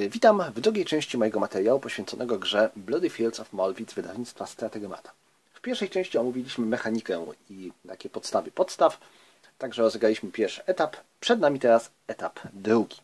Witam w drugiej części mojego materiału poświęconego grze Bloody Fields of Molwith z wydawnictwa Strategemata. W pierwszej części omówiliśmy mechanikę i takie podstawy podstaw, także rozegraliśmy pierwszy etap. Przed nami teraz etap drugi.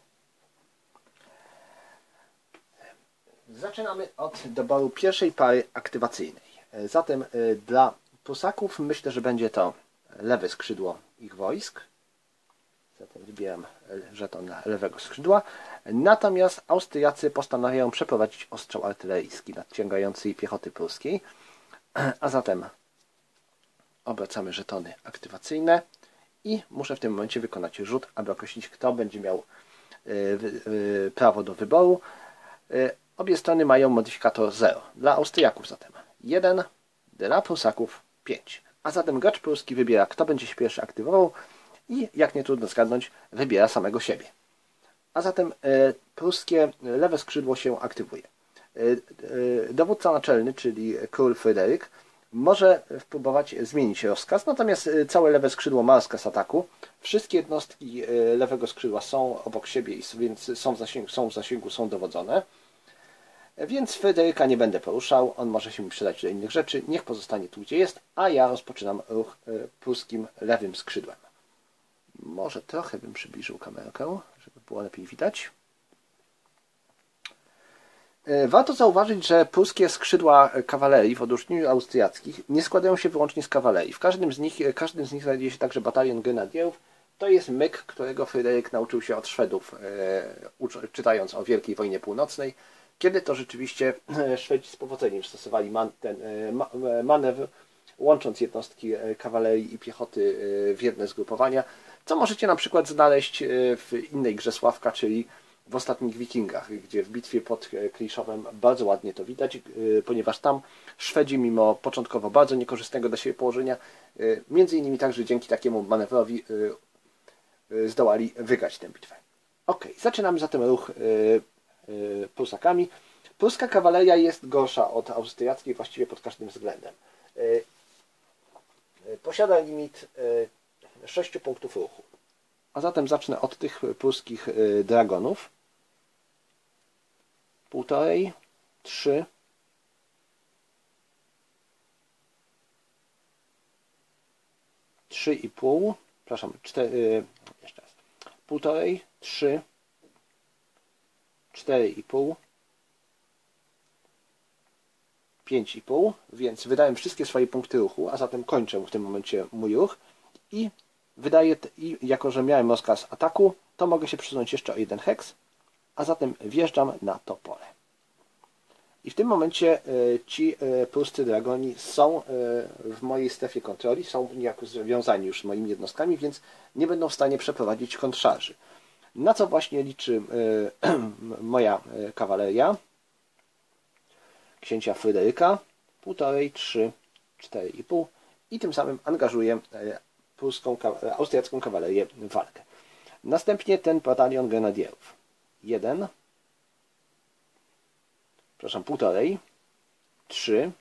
Zaczynamy od doboru pierwszej pary aktywacyjnej. Zatem dla Prusaków myślę, że będzie to lewe skrzydło ich wojsk. Zatem wybieram żeton lewego skrzydła. Natomiast Austriacy postanawiają przeprowadzić ostrzał artyleryjski nadciągającej piechoty pruskiej. A zatem obracamy żetony aktywacyjne i muszę w tym momencie wykonać rzut, aby określić, kto będzie miał prawo do wyboru. Obie strony mają modyfikator 0. Dla Austriaków zatem 1, dla Prusaków 5. A zatem gracz pruski wybiera, kto będzie się pierwszy aktywował i, jak nie trudno zgadnąć, wybiera samego siebie. A zatem pruskie lewe skrzydło się aktywuje. Dowódca naczelny, czyli król Fryderyk, może spróbować zmienić rozkaz, natomiast całe lewe skrzydło ma rozkaz ataku. Wszystkie jednostki lewego skrzydła są obok siebie, więc są w zasięgu, są dowodzone. Więc Fryderyka nie będę poruszał, on może się mi przydać do innych rzeczy, niech pozostanie tu, gdzie jest, a ja rozpoczynam ruch pruskim lewym skrzydłem. Może trochę bym przybliżył kamerkę, żeby było lepiej widać. Warto zauważyć, że pruskie skrzydła kawalerii w odróżnieniu od austriackich nie składają się wyłącznie z kawalerii. W każdym z nich znajduje się także batalion grenadierów. To jest myk, którego Fryderyk nauczył się od Szwedów, czytając o Wielkiej Wojnie Północnej, kiedy to rzeczywiście Szwedzi z powodzeniem stosowali ten manewr, łącząc jednostki kawalerii i piechoty w jedne zgrupowania, co możecie na przykład znaleźć w innej grze Sławka, czyli w ostatnich Wikingach, gdzie w bitwie pod Kliszowem bardzo ładnie to widać, ponieważ tam Szwedzi, mimo początkowo bardzo niekorzystnego dla siebie położenia, między innymi także dzięki takiemu manewrowi zdołali wygrać tę bitwę. Ok, zaczynamy zatem ruch Prusakami. Pruska kawaleria jest gorsza od austriackiej właściwie pod każdym względem. Posiada limit 6 punktów ruchu. A zatem zacznę od tych pruskich dragonów. 1,5, 3, 3,5, przepraszam, 4, jeszcze raz. 1,5, 3, 4,5, 5,5, więc wydałem wszystkie swoje punkty ruchu, a zatem kończę w tym momencie mój ruch i wydaję, jako że miałem rozkaz ataku, to mogę się przesunąć jeszcze o 1 heks, a zatem wjeżdżam na to pole. I w tym momencie ci pruscy dragoni są w mojej strefie kontroli, są niejako związani już z moimi jednostkami, więc nie będą w stanie przeprowadzić kontrszarży. Na co właśnie liczy moja kawaleria księcia Fryderyka, 1,5, 3, 4,5 i tym samym angażuję austriacką kawalerię w walkę. Następnie ten batalion grenadierów. 1, przepraszam, 1,5, 3,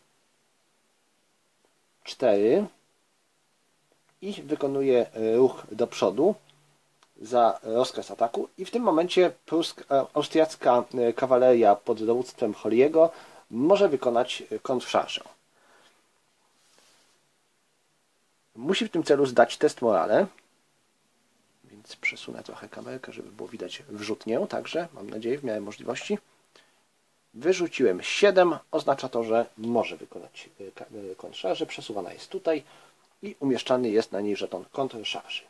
4 i wykonuję ruch do przodu za rozkaz ataku i w tym momencie austriacka kawaleria pod dowództwem Holiego może wykonać kontrszarżę. Musi w tym celu zdać test morale, więc przesunę trochę kamerkę, żeby było widać wrzutnię, także mam nadzieję w miarę możliwości. Wyrzuciłem 7, oznacza to, że może wykonać kontrszarżę, przesuwana jest tutaj i umieszczany jest na niej żeton kontrszarży.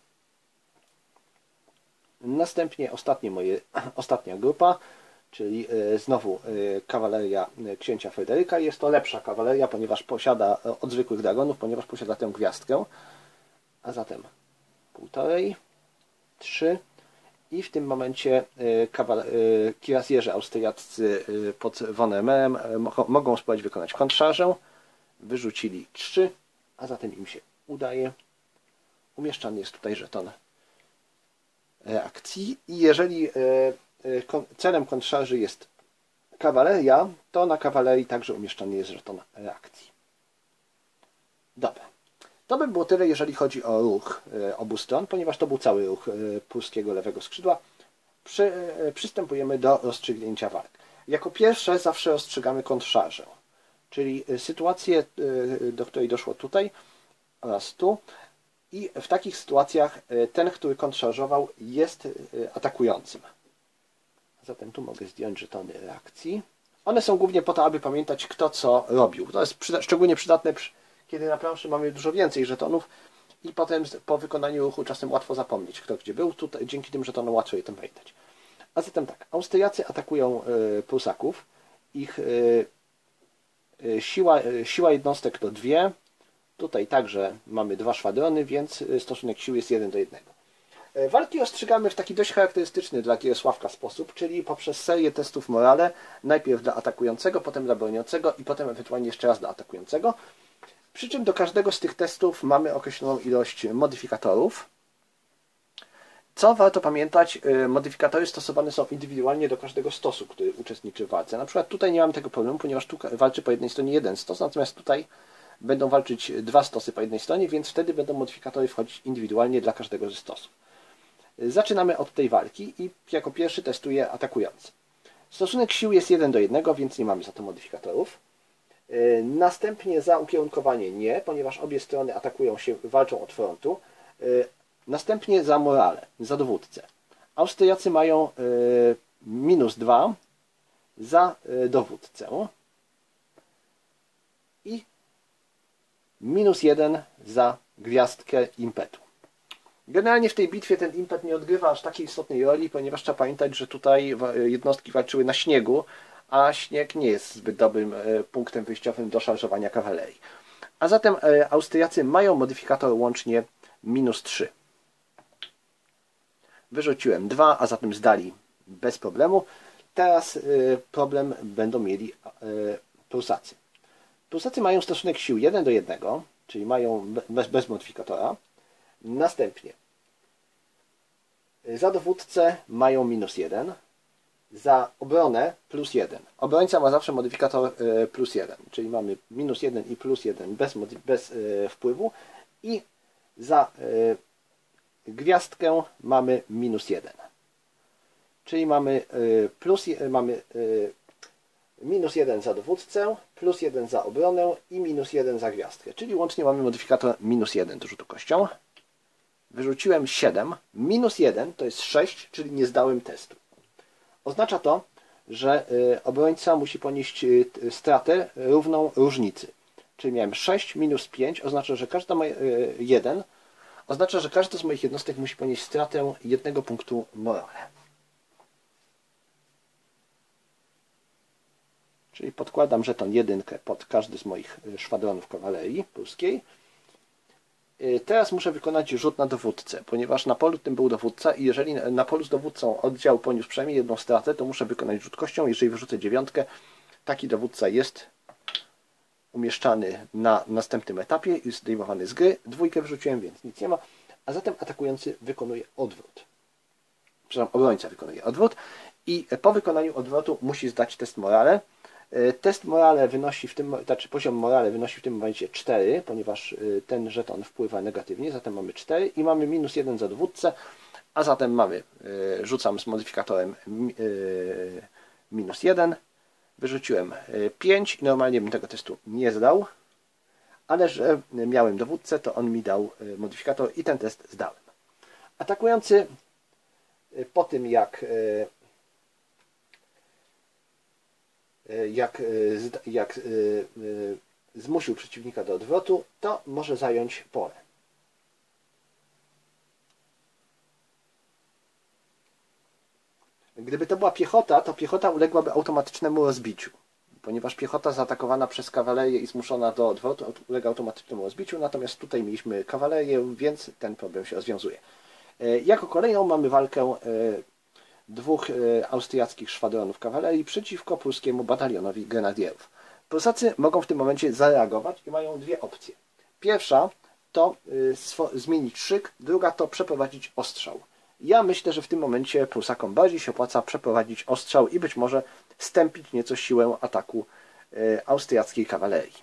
Następnie ostatnia grupa, czyli znowu kawaleria księcia Fryderyka. Jest to lepsza kawaleria, ponieważ posiada od zwykłych dragonów, ponieważ posiada tę gwiazdkę. A zatem 1,5, 3 i w tym momencie kirasjerzy austriaccy pod von Emmerem mogą spróbować wykonać kontrszarżę. Wyrzucili 3, a zatem im się udaje. Umieszczany jest tutaj żeton reakcji i jeżeli celem kontrszarży jest kawaleria, to na kawalerii także umieszczany jest żeton reakcji. Dobra. To by było tyle, jeżeli chodzi o ruch obu stron, ponieważ to był cały ruch pruskiego lewego skrzydła. przystępujemy do rozstrzygnięcia walk. Jako pierwsze zawsze rozstrzygamy kontrszarżę, czyli sytuację, do której doszło tutaj oraz tu. I w takich sytuacjach ten, który kontrszarżował, jest atakującym. Zatem tu mogę zdjąć żetony reakcji. One są głównie po to, aby pamiętać, kto co robił. To jest szczególnie przydatne, kiedy na planszy mamy dużo więcej żetonów i potem po wykonaniu ruchu czasem łatwo zapomnieć, kto gdzie był. Tutaj, dzięki tym żetonom łatwo je tam pamiętać. A zatem tak, Austriacy atakują Prusaków. Ich siła jednostek to 2. Tutaj także mamy 2 szwadrony, więc stosunek sił jest 1 do 1. Walki ostrzegamy w taki dość charakterystyczny dla Gierosławka sposób, czyli poprzez serię testów morale, najpierw dla atakującego, potem dla broniącego i potem ewentualnie jeszcze raz dla atakującego. Przy czym do każdego z tych testów mamy określoną ilość modyfikatorów. Co warto pamiętać, modyfikatory stosowane są indywidualnie do każdego stosu, który uczestniczy w walce. Na przykład tutaj nie mamy tego problemu, ponieważ tu walczy po jednej stronie jeden stos, natomiast tutaj będą walczyć 2 stosy po jednej stronie, więc wtedy będą modyfikatory wchodzić indywidualnie dla każdego ze stosów. Zaczynamy od tej walki i jako pierwszy testuje atakujący. Stosunek sił jest 1 do 1, więc nie mamy za to modyfikatorów. Następnie za ukierunkowanie nie, ponieważ obie strony atakują się, walczą od frontu. Następnie za morale, za dowódcę. Austriacy mają -2 za dowódcę i -1 za gwiazdkę impetu. Generalnie w tej bitwie ten impet nie odgrywa aż takiej istotnej roli, ponieważ trzeba pamiętać, że tutaj jednostki walczyły na śniegu, a śnieg nie jest zbyt dobrym punktem wyjściowym do szarżowania kawalerii. A zatem Austriacy mają modyfikator łącznie -3. Wyrzuciłem 2, a zatem zdali bez problemu. Teraz problem będą mieli Prusacy. Prusacy mają stosunek sił 1 do 1, czyli mają bez modyfikatora. Następnie za dowódcę mają -1, za obronę +1. Obrońca ma zawsze modyfikator +1, czyli mamy -1 i +1 bez wpływu i za gwiazdkę mamy -1. Czyli mamy -1 za dowódcę, +1 za obronę i -1 za gwiazdkę. Czyli łącznie mamy modyfikator -1 do rzutu kością. Wyrzuciłem 7. -1 to jest 6, czyli nie zdałem testu. Oznacza to, że obrońca musi ponieść stratę równą różnicy. Czyli miałem 6 minus 5, oznacza, że każda moja 1, oznacza, że każdy z moich jednostek musi ponieść stratę 1 punktu morale. Czyli podkładam żeton 1 pod każdy z moich szwadronów kawalerii pruskiej. Teraz muszę wykonać rzut na dowódcę, ponieważ na polu tym był dowódca i jeżeli na polu z dowódcą oddział poniósł przynajmniej 1 stratę, to muszę wykonać rzut kością. Jeżeli wyrzucę 9, taki dowódca jest umieszczany na następnym etapie i zdejmowany z gry. 2 wyrzuciłem, więc nic nie ma. A zatem atakujący wykonuje odwrót. Przepraszam, obrońca wykonuje odwrót i po wykonaniu odwrotu musi zdać test morale. Test morale wynosi poziom morale wynosi w tym momencie 4, ponieważ ten żeton wpływa negatywnie, zatem mamy 4 i mamy -1 za dowódcę, a zatem mamy, rzucam z modyfikatorem -1, wyrzuciłem 5, normalnie bym tego testu nie zdał, ale że miałem dowódcę, to on mi dał modyfikator i ten test zdałem. Atakujący po tym jak zmusił przeciwnika do odwrotu, to może zająć pole. Gdyby to była piechota, to piechota uległaby automatycznemu rozbiciu, ponieważ piechota zaatakowana przez kawalerię i zmuszona do odwrotu ulega automatycznemu rozbiciu, natomiast tutaj mieliśmy kawalerię, więc ten problem się rozwiązuje. Jako kolejną mamy walkę 2 austriackich szwadronów kawalerii przeciwko pruskiemu batalionowi grenadierów. Prusacy mogą w tym momencie zareagować i mają 2 opcje. Pierwsza to zmienić szyk, druga to przeprowadzić ostrzał. Ja myślę, że w tym momencie Prusakom bardziej się opłaca przeprowadzić ostrzał i być może stępić nieco siłę ataku austriackiej kawalerii.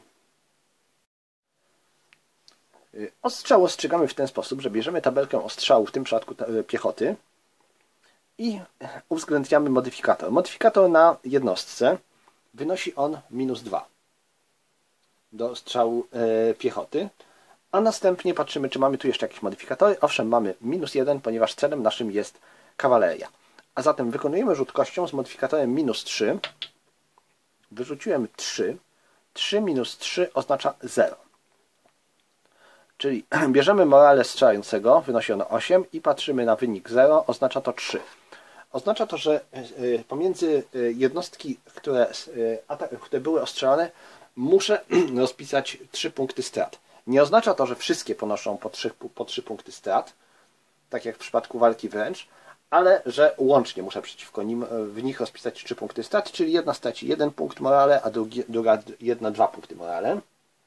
Ostrzał ostrzegamy w ten sposób, że bierzemy tabelkę ostrzału, w tym przypadku piechoty, I uwzględniamy modyfikator. Modyfikator na jednostce wynosi on -2 do strzału piechoty, a następnie patrzymy, czy mamy tu jeszcze jakieś modyfikatory. Owszem, mamy -1, ponieważ celem naszym jest kawaleria. A zatem wykonujemy rzut kością z modyfikatorem -3. Wyrzuciłem 3. 3 minus 3 oznacza 0. Czyli bierzemy morale strzelającego, wynosi ono 8 i patrzymy na wynik 0, oznacza to 3. Oznacza to, że pomiędzy jednostki, które były ostrzelane, muszę rozpisać 3 punkty strat. Nie oznacza to, że wszystkie ponoszą po 3 punkty strat, tak jak w przypadku walki wręcz, ale że łącznie muszę przeciwko nim w nich rozpisać 3 punkty strat, czyli jedna straci 1 punkt morale, a druga 2 punkty morale.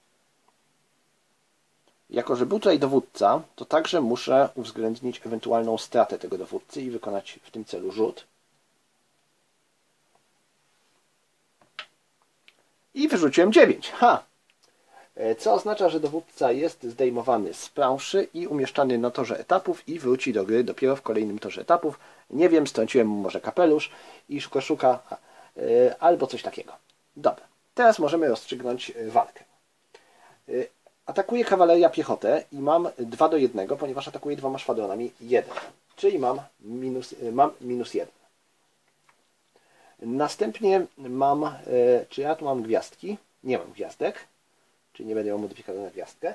Jako że był tutaj dowódca, to także muszę uwzględnić ewentualną stratę tego dowódcy i wykonać w tym celu rzut. I wyrzuciłem 9. Co oznacza, że dowódca jest zdejmowany z planszy i umieszczany na torze etapów i wróci do gry dopiero w kolejnym torze etapów. Nie wiem, strąciłem mu może kapelusz i szuka albo coś takiego. Dobra, teraz możemy rozstrzygnąć walkę. Atakuje kawaleria piechotę i mam 2 do 1, ponieważ atakuje 2 szwadronami 1, czyli mam -1. Następnie mam, czy ja tu mam gwiazdki? Nie mam gwiazdek, czyli nie będę miał modyfikatora na gwiazdkę.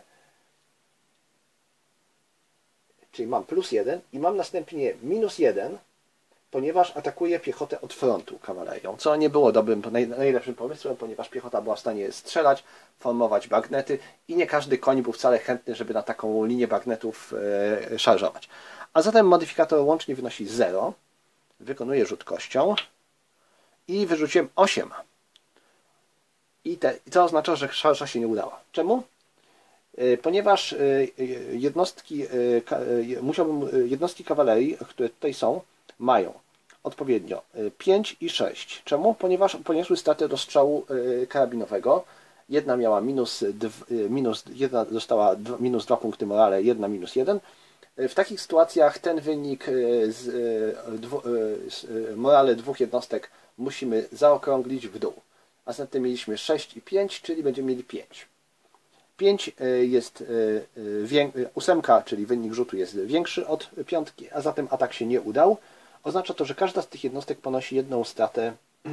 Czyli mam +1 i mam następnie -1, ponieważ atakuje piechotę od frontu kawalerią, co nie było najlepszym pomysłem, ponieważ piechota była w stanie strzelać, formować bagnety i nie każdy koń był wcale chętny, żeby na taką linię bagnetów szarżować. A zatem modyfikator łącznie wynosi 0, wykonuję rzut kością i wyrzuciłem 8. I to oznacza, że szarża się nie udała. Czemu? Ponieważ jednostki kawalerii, które tutaj są, mają odpowiednio 5 i 6. Czemu? Ponieważ poniosły straty do strzału karabinowego. Jedna miała jedna dostała -2 punkty morale, jedna -1. W takich sytuacjach ten wynik z morale 2 jednostek musimy zaokrąglić w dół. A zatem mieliśmy 6 i 5, czyli będziemy mieli 5. 5 jest 8, czyli wynik rzutu jest większy od 5, a zatem atak się nie udał. Oznacza to, że każda z tych jednostek ponosi jedną stratę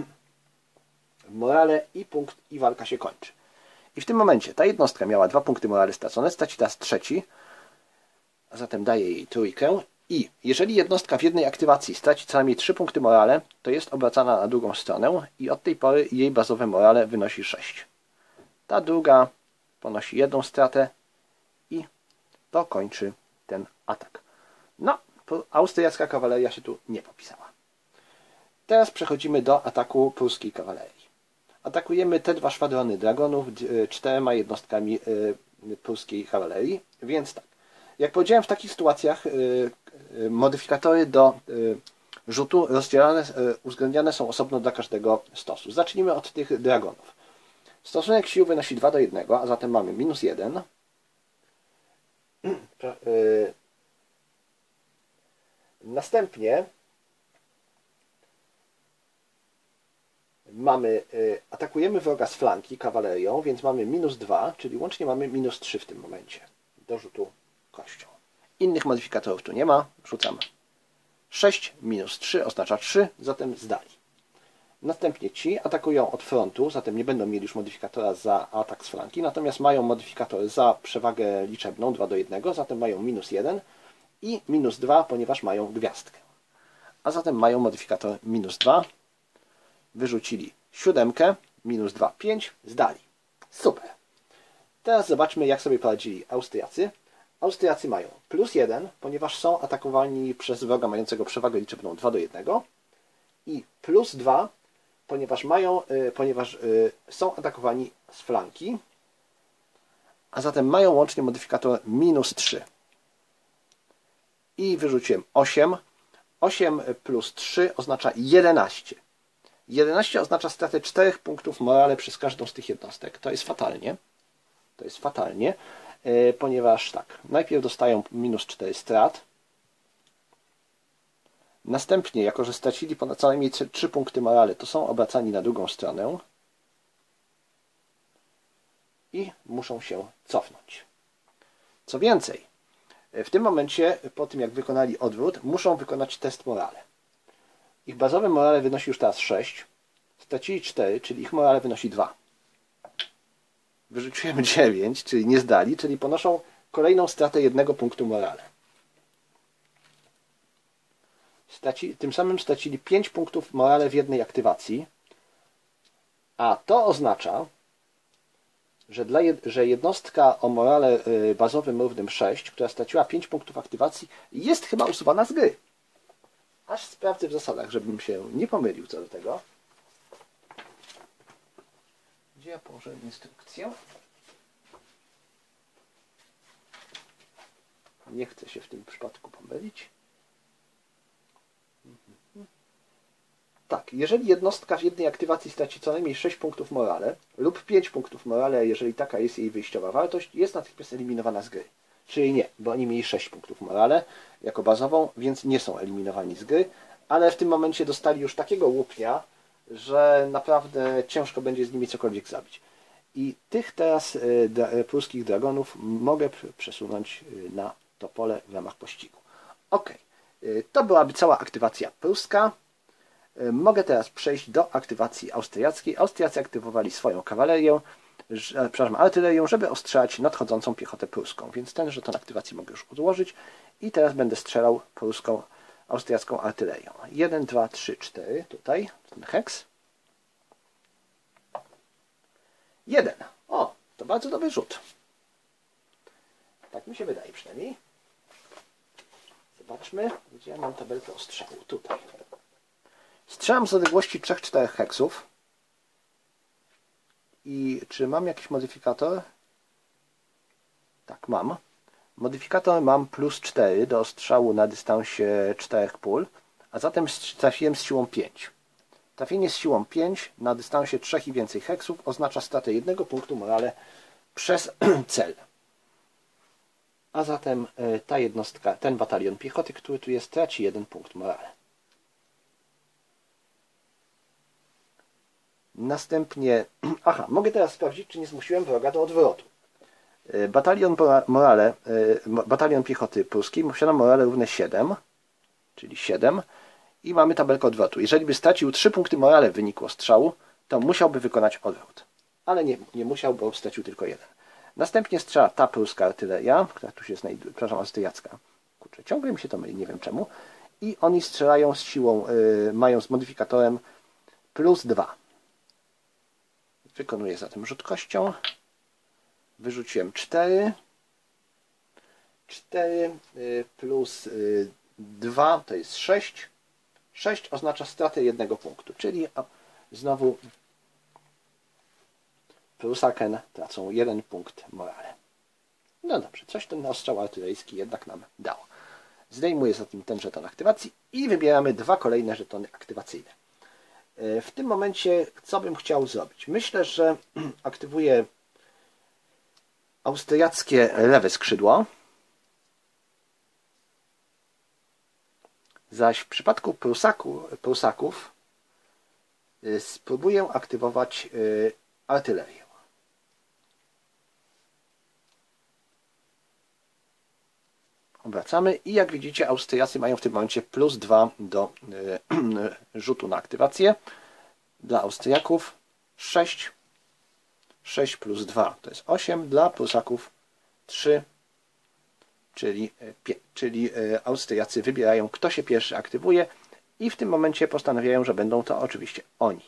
morale i walka się kończy. I w tym momencie ta jednostka miała 2 punkty morale stracone, straci teraz 3, a zatem daje jej 3. I jeżeli jednostka w jednej aktywacji straci co najmniej 3 punkty morale, to jest obracana na drugą stronę i od tej pory jej bazowe morale wynosi 6. Ta druga ponosi 1 stratę i to kończy ten atak. No, austriacka kawaleria się tu nie popisała. Teraz przechodzimy do ataku pruskiej kawalerii. Atakujemy te 2 szwadrony dragonów 4 jednostkami pruskiej kawalerii, więc tak. Jak powiedziałem, w takich sytuacjach modyfikatory do rzutu uwzględniane są osobno dla każdego stosu. Zacznijmy od tych dragonów. Stosunek sił wynosi 2 do 1, a zatem mamy -1. Następnie atakujemy wroga z flanki kawalerią, więc mamy -2, czyli łącznie mamy -3 w tym momencie do rzutu kością. Innych modyfikatorów tu nie ma. Rzucam 6 minus 3 oznacza 3, zatem zdali. Następnie ci atakują od frontu, zatem nie będą mieli już modyfikatora za atak z flanki, natomiast mają modyfikator za przewagę liczebną 2 do 1, zatem mają -1 i -2, ponieważ mają gwiazdkę. A zatem mają modyfikator -2. Wyrzucili 7, -2, 5, zdali. Super. Teraz zobaczmy, jak sobie poradzili Austriacy. Austriacy mają +1, ponieważ są atakowani przez wroga mającego przewagę liczebną 2 do 1 i +2, ponieważ są atakowani z flanki, a zatem mają łącznie modyfikator -3. I wyrzuciłem 8. 8 plus 3 oznacza 11. 11 oznacza stratę 4 punktów morale przez każdą z tych jednostek. To jest fatalnie. To jest fatalnie, ponieważ tak, najpierw dostają -4 strat, Następnie, jako że stracili co najmniej 3 punkty morale, to są obracani na drugą stronę i muszą się cofnąć. Co więcej, w tym momencie, po tym jak wykonali odwrót, muszą wykonać test morale. Ich bazowe morale wynosi już teraz 6, stracili 4, czyli ich morale wynosi 2. Wyrzuciłem 9, czyli nie zdali, czyli ponoszą kolejną stratę 1 punktu morale. Tym samym stracili 5 punktów morale w jednej aktywacji, a to oznacza, że jednostka o morale bazowym równym 6, która straciła 5 punktów aktywacji, jest chyba usuwana z gry. Aż sprawdzę w zasadach, żebym się nie pomylił co do tego. Gdzie ja położę instrukcję? Nie chcę się w tym przypadku pomylić. Tak, jeżeli jednostka w jednej aktywacji straci co najmniej 6 punktów morale lub 5 punktów morale, jeżeli taka jest jej wyjściowa wartość, jest natychmiast eliminowana z gry. Czyli nie, bo oni mieli 6 punktów morale jako bazową, więc nie są eliminowani z gry, ale w tym momencie dostali już takiego łupnia, że naprawdę ciężko będzie z nimi cokolwiek zrobić. I tych teraz pruskich dragonów mogę przesunąć na to pole w ramach pościgu. Ok, to byłaby cała aktywacja pruska. Mogę teraz przejść do aktywacji austriackiej. Austriacy aktywowali swoją kawalerię, artylerię, żeby ostrzelać nadchodzącą piechotę pruską. Więc ten żeton aktywacji mogę już odłożyć i teraz będę strzelał pruską, austriacką artylerią. 1, 2, 3, 4. Tutaj ten heks. 1. O, to bardzo dobry rzut. Tak mi się wydaje przynajmniej. Zobaczmy, gdzie ja mam tabelkę ostrzału. Tutaj. Strzelam z odległości 3-4 heksów. I czy mam jakiś modyfikator? Tak, mam. Modyfikator mam plus 4 do ostrzału na dystansie 4 pól, a zatem trafiłem z siłą 5. Trafienie z siłą 5 na dystansie 3 i więcej heksów oznacza stratę 1 punktu morale przez cel. A zatem ta jednostka, ten batalion piechoty, który tu jest, traci 1 punkt morale. Następnie, mogę teraz sprawdzić, czy nie zmusiłem wroga do odwrotu. Batalion piechoty pruskiej posiada morale równe 7, czyli 7 i mamy tabelkę odwrotu. Jeżeli by stracił 3 punkty morale w wyniku ostrzału, to musiałby wykonać odwrót. Ale nie musiał, bo stracił tylko 1. Następnie strzela ta pruska artyleria, która tu się znajduje, przepraszam, austriacka. Kurczę, ciągle mi się to myli, nie wiem czemu. I oni strzelają z siłą, mają z modyfikatorem plus 2. Wykonuję zatem rzut kością. Wyrzuciłem 4. 4 plus 2 to jest 6. 6 oznacza stratę 1 punktu, czyli znowu Prusaken tracą 1 punkt morale. No dobrze, coś ten ostrzał artyleryjski jednak nam dał. Zdejmuję zatem ten żeton aktywacji i wybieramy 2 kolejne żetony aktywacyjne. W tym momencie co bym chciał zrobić? Myślę, że aktywuję austriackie lewe skrzydło. Zaś w przypadku Prusaków spróbuję aktywować artylerię. Obracamy i jak widzicie Austriacy mają w tym momencie plus 2 do rzutu na aktywację. Dla Austriaków 6. 6 plus 2 to jest 8. Dla Prusaków 3. Czyli Austriacy wybierają, kto się pierwszy aktywuje i w tym momencie postanawiają, że będą to oczywiście oni.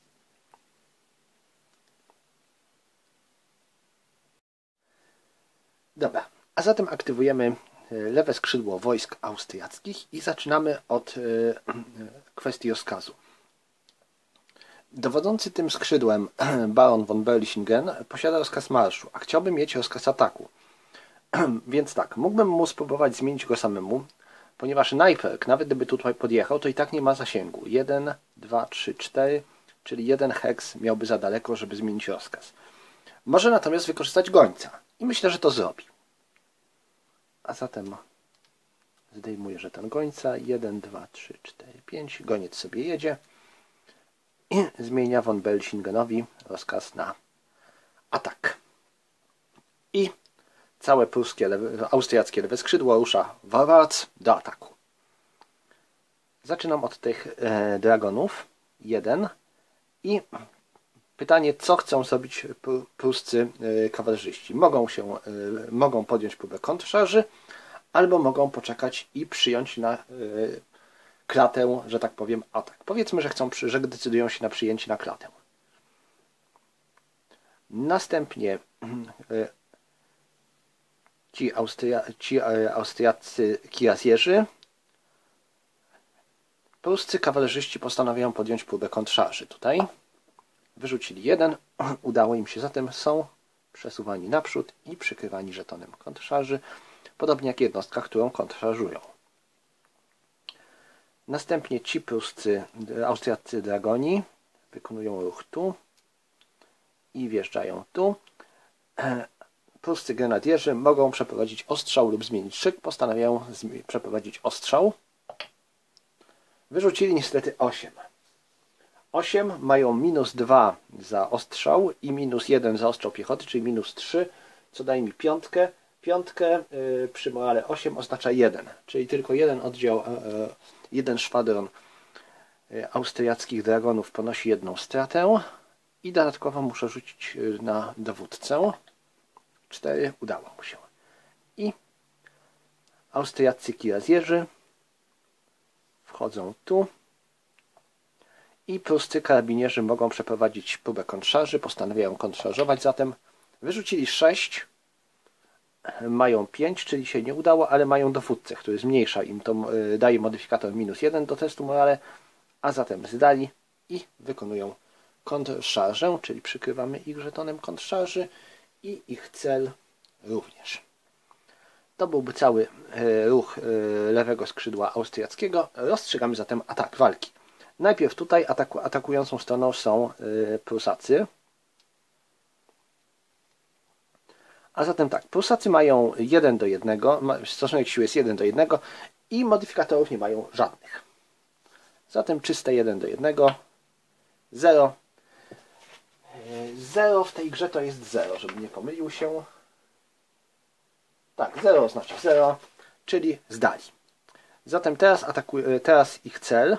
Dobra, a zatem aktywujemy lewe skrzydło wojsk austriackich i zaczynamy od kwestii rozkazu. Dowodzący tym skrzydłem baron von Berlichingen posiada rozkaz marszu, a chciałby mieć rozkaz ataku. Więc tak, mógłbym mu spróbować zmienić go samemu, ponieważ najpierw, nawet gdyby tutaj podjechał, to i tak nie ma zasięgu. 1, 2, 3, 4, czyli 1 heks miałby za daleko, żeby zmienić rozkaz. Może natomiast wykorzystać gońca i myślę, że to zrobi. A zatem zdejmuję żeton gońca. 1, 2, 3, 4, 5. Goniec sobie jedzie i zmienia von Bellingshauenowi rozkaz na atak. I całe pruskie, austriackie lewe skrzydło rusza vorwärts do ataku. Zaczynam od tych dragonów. 1. I pytanie, co chcą zrobić pruscy kawalerzyści. Mogą podjąć próbę kontrszarży, albo mogą poczekać i przyjąć na klatę, że tak powiem, atak. Powiedzmy, że decydują się na przyjęcie na klatę. Następnie ci austriaccy kirasjerzy, pruscy kawalerzyści postanawiają podjąć próbę kontrszarży. Tutaj wyrzucili 1, udało im się, zatem są przesuwani naprzód i przykrywani żetonem kontrszarży, podobnie jak jednostka, którą kontrszarżują. Następnie ci pruscy, austriaccy dragoni wykonują ruch tu i wjeżdżają tu. Pruscy grenadierzy mogą przeprowadzić ostrzał lub zmienić szyk. Postanawiają przeprowadzić ostrzał. Wyrzucili niestety 8. 8 mają -2 za ostrzał i -1 za ostrzał piechoty, czyli -3, co daje mi piątkę. Piątkę przy morale 8 oznacza 1, czyli tylko jeden oddział, jeden szwadron austriackich dragonów ponosi jedną stratę i dodatkowo muszę rzucić na dowódcę. 4, udało mu się. I austriaccy kirasjerzy wchodzą tu i pruscy karabinierzy mogą przeprowadzić próbę kontrszarży, postanawiają kontrszarżować, zatem wyrzucili 6, mają 5, czyli się nie udało, ale mają dowódcę, który zmniejsza im to, daje modyfikator -1 do testu morale, a zatem zdali i wykonują kontrszarżę, czyli przykrywamy ich żetonem kontrszarży i ich cel również. To byłby cały ruch lewego skrzydła austriackiego. Rozstrzygamy zatem atak walki. Najpierw tutaj atakującą stroną są Prusacy. A zatem tak, Prusacy mają 1:1, stosunek siły jest 1:1 i modyfikatorów nie mają żadnych. Zatem czyste 1:1, 0. 0 w tej grze to jest 0, żeby nie pomylił się. Tak, 0 oznacza 0, czyli zdali. Zatem teraz ich cel.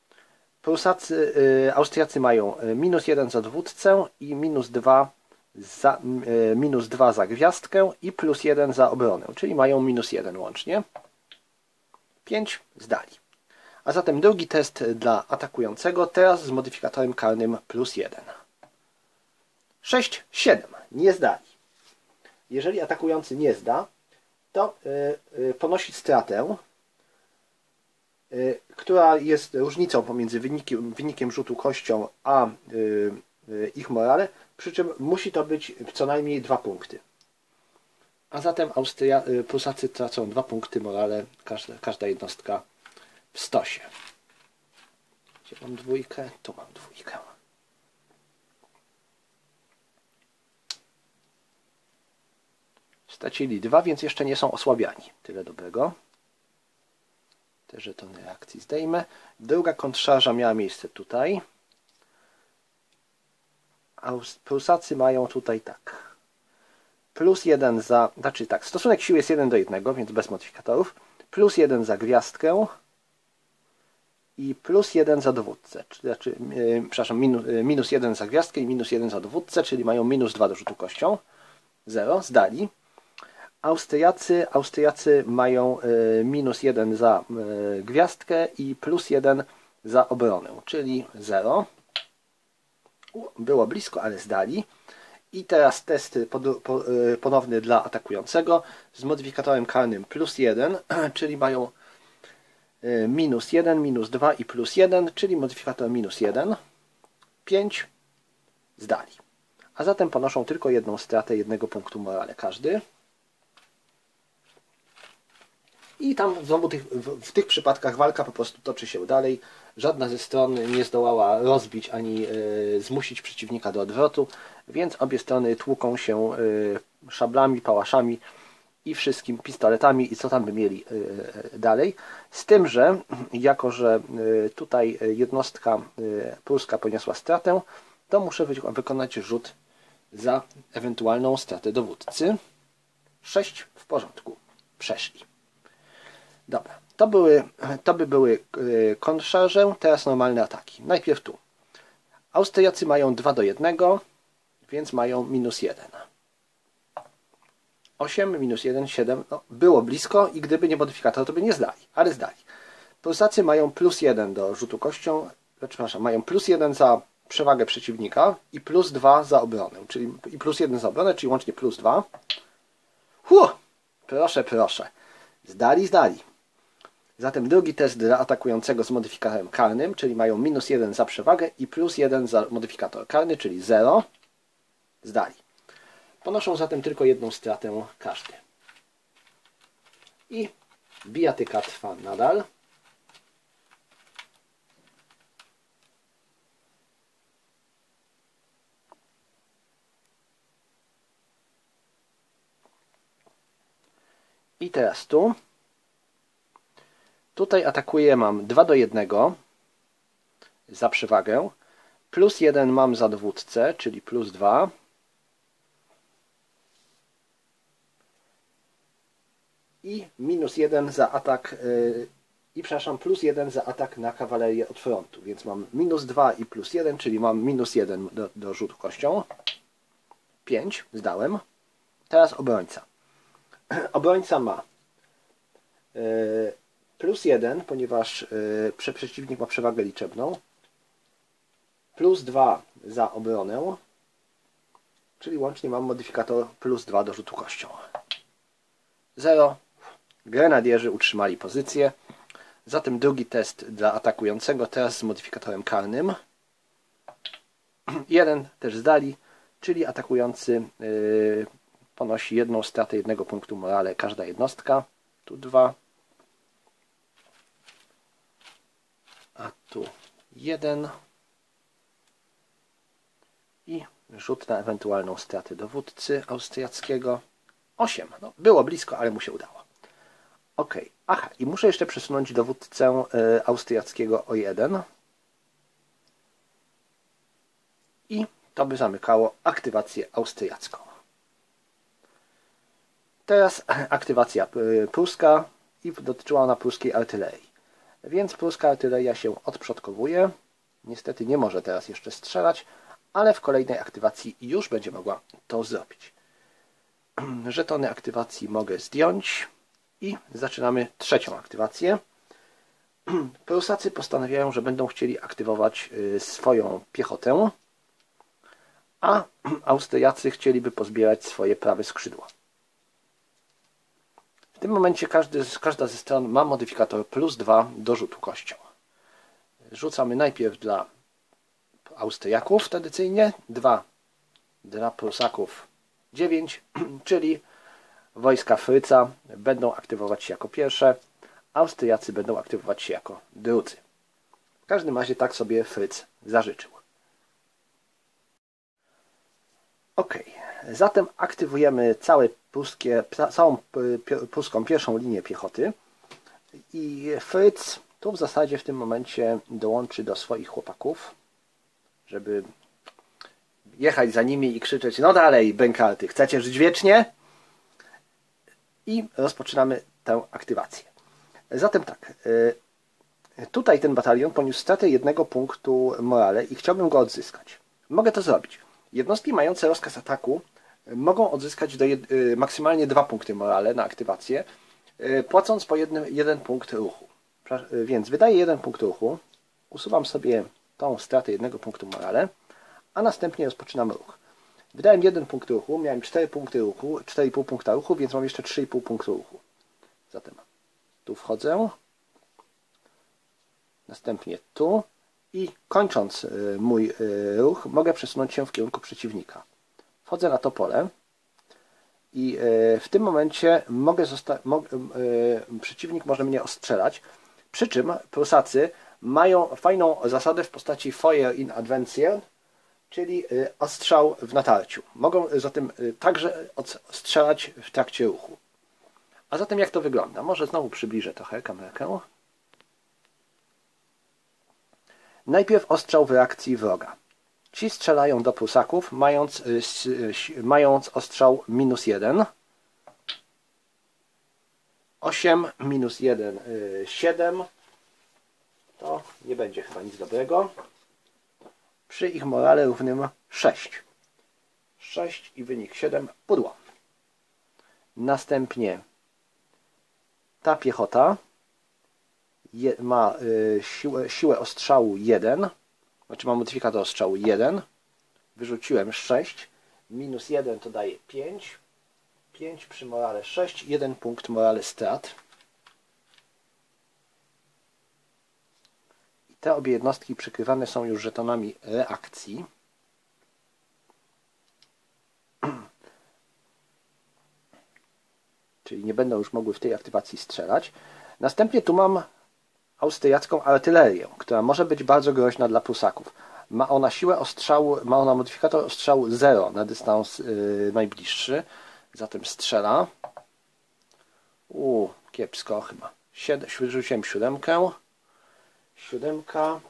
Austriacy mają -1 za dowódcę i -2 za gwiazdkę i +1 za obronę, czyli mają -1 łącznie. 5 zdali. A zatem drugi test dla atakującego, teraz z modyfikatorem karnym +1. 6, 7. Nie zdali. Jeżeli atakujący nie zda, to ponosi stratę, która jest różnicą pomiędzy wynikiem rzutu kością a ich morale, przy czym musi to być co najmniej 2 punkty. A zatem Prusacy tracą 2 punkty morale, każda jednostka w stosie. Gdzie mam dwójkę? Tu mam dwójkę. Stracili 2, więc jeszcze nie są osłabiani. Tyle dobrego. Te żetony reakcji zdejmę. Druga kontrszarża miała miejsce tutaj. A Prusacy mają tutaj tak. +1 za... Znaczy tak, stosunek siły jest 1:1, więc bez modyfikatorów. +1 za gwiazdkę i +1 za dowódcę. Znaczy, przepraszam, -1 za gwiazdkę i -1 za dowódcę, czyli mają -2 do rzutu kością. 0, zdali. Austriacy mają -1 za gwiazdkę i +1 za obronę, czyli 0. Było blisko, ale zdali. I teraz test ponowny dla atakującego z modyfikatorem karnym +1, czyli mają -1, -2 i +1, czyli modyfikator -1. 5 zdali. A zatem ponoszą tylko jedną stratę 1 punktu morale każdy. I tam znowu w tych przypadkach walka po prostu toczy się dalej. Żadna ze stron nie zdołała rozbić ani zmusić przeciwnika do odwrotu, więc obie strony tłuką się szablami, pałaszami i wszystkim pistoletami i co tam by mieli dalej. Z tym, że jako, że tutaj jednostka pruska poniosła stratę, to muszę wykonać rzut za ewentualną stratę dowódcy. 6 w porządku. Przeszli. Dobra. To by były kontrszarże, teraz normalne ataki. Najpierw tu. Austriacy mają 2:1, więc mają -1. 8, -1, 7. No, było blisko i gdyby nie modyfikator, to by nie zdali, ale zdali. Prusacy mają +1 do rzutu kością, przepraszam, mają +1 za przewagę przeciwnika i +2 za obronę, czyli i +1 za obronę, czyli łącznie +2. Proszę, proszę. Zdali. Zatem drugi test dla atakującego z modyfikatorem karnym, czyli mają -1 za przewagę i +1 za modyfikator karny, czyli 0. Zdali. Ponoszą zatem tylko jedną stratę każdy. I bijatyka trwa nadal. I teraz tu. Tutaj atakuję, mam 2:1 za przewagę. +1 mam za dowódcę, czyli +2. I -1 za atak, +1 za atak na kawalerię od frontu, więc mam -2 i +1, czyli mam -1 do rzutu kością. 5, zdałem. Teraz obrońca. Obrońca ma +1, ponieważ przeciwnik ma przewagę liczebną. +2 za obronę, czyli łącznie mam modyfikator +2 do rzutu kością. 0. Grenadierzy utrzymali pozycję. Zatem drugi test dla atakującego, teraz z modyfikatorem karnym. 1 też zdali, czyli atakujący ponosi jedną stratę 1 punktu morale każda jednostka. Tu 2. A tu 1. I rzut na ewentualną stratę dowódcy austriackiego. 8. No, było blisko, ale mu się udało. Ok. Aha, i muszę jeszcze przesunąć dowódcę austriackiego o 1. I to by zamykało aktywację austriacką. Teraz aktywacja pruska i dotyczyła ona pruskiej artylerii. Więc pruska artyleria się odprzodkowuje. Niestety nie może teraz jeszcze strzelać, ale w kolejnej aktywacji już będzie mogła to zrobić. Żetony aktywacji mogę zdjąć i zaczynamy trzecią aktywację. Prusacy postanawiają, że będą chcieli aktywować swoją piechotę, a Austriacy chcieliby pozbierać swoje prawe skrzydło. W tym momencie każda ze stron ma modyfikator +2 do rzutu kością. Rzucamy najpierw dla Austriaków tradycyjnie, 2 dla Prusaków 9, czyli wojska Fryca będą aktywować się jako pierwsze, Austriacy będą aktywować się jako drudzy. W każdym razie tak sobie Fryc zażyczył. Ok, zatem aktywujemy całą pruską pierwszą linię piechoty i Fryc tu w zasadzie w tym momencie dołączy do swoich chłopaków, żeby jechać za nimi i krzyczeć: no dalej, bękarty, chcecie żyć wiecznie? I rozpoczynamy tę aktywację. Zatem tak, tutaj ten batalion poniósł stratę 1 punktu morale i chciałbym go odzyskać. Mogę to zrobić. Jednostki mające rozkaz ataku mogą odzyskać maksymalnie 2 punkty morale na aktywację, płacąc po 1 punkt ruchu. Więc wydaję 1 punkt ruchu, usuwam sobie tą stratę 1 punktu morale, a następnie rozpoczynam ruch. Wydałem 1 punkt ruchu, miałem 4 punkty ruchu, 4,5 punkta ruchu, więc mam jeszcze 3,5 punktu ruchu. Zatem tu wchodzę, następnie tu i kończąc mój ruch mogę przesunąć się w kierunku przeciwnika. Wchodzę na to pole i w tym momencie przeciwnik może mnie ostrzelać, przy czym Prusacy mają fajną zasadę w postaci Fire in Advance, czyli ostrzał w natarciu. Mogą zatem także strzelać w trakcie ruchu. A zatem jak to wygląda? Może znowu przybliżę trochę kamerkę. Najpierw ostrzał w reakcji wroga. Ci strzelają do prusaków, mając ostrzał -1. 8 minus 1, 7. To nie będzie chyba nic dobrego. Przy ich morale równym 6. 6 i wynik 7. Pudło. Następnie ta piechota ma siłę ostrzału 1. Znaczy ma modyfikator ostrzału 1. Wyrzuciłem 6. Minus 1 to daje 5. 5 przy morale 6. 1 punkt morale strat. I te obie jednostki przykrywane są już żetonami reakcji. Czyli nie będą już mogły w tej aktywacji strzelać. Następnie tu mam austriacką artylerię, która może być bardzo groźna dla prusaków. Ma ona siłę ostrzału, ma ona modyfikator ostrzału 0 na dystans najbliższy. Zatem strzela. Kiepsko chyba. Wyrzuciłem 7. 7.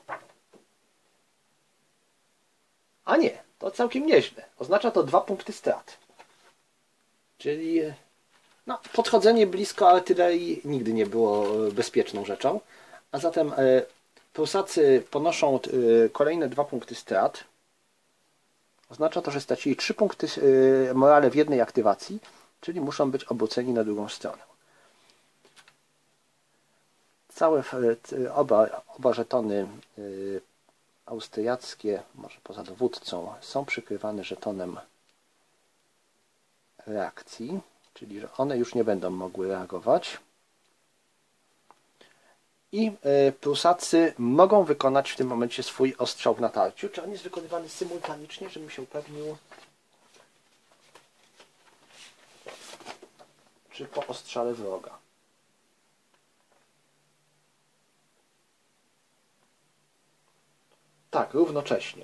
A nie, to całkiem nieźle. Oznacza to 2 punkty strat. Czyli no, podchodzenie blisko artylerii nigdy nie było bezpieczną rzeczą. A zatem Prusacy ponoszą kolejne 2 punkty strat. Oznacza to, że stracili 3 punkty morale w jednej aktywacji, czyli muszą być obróceni na drugą stronę. Oba żetony austriackie, może poza dowódcą, są przykrywane żetonem reakcji, czyli że one już nie będą mogły reagować. I Prusacy mogą wykonać w tym momencie swój ostrzał w natarciu. Czy on jest wykonywany symultanicznie, żebym się upewnił? Czy po ostrzale wroga? Tak, równocześnie.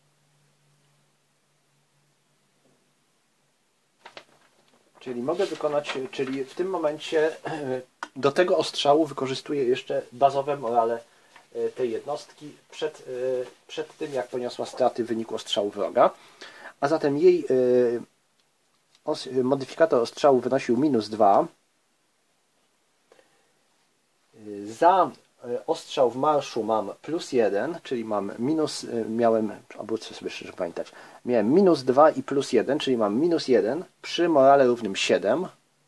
Czyli mogę wykonać, czyli w tym momencie do tego ostrzału wykorzystuję jeszcze bazowe morale tej jednostki przed tym, jak poniosła straty w wyniku ostrzału wroga. A zatem jej modyfikator ostrzału wynosił -2. Za ostrzał w marszu mam +1, czyli mam obrócę sobie, żeby pamiętać, miałem -2 i +1, czyli mam -1 przy morale równym 7.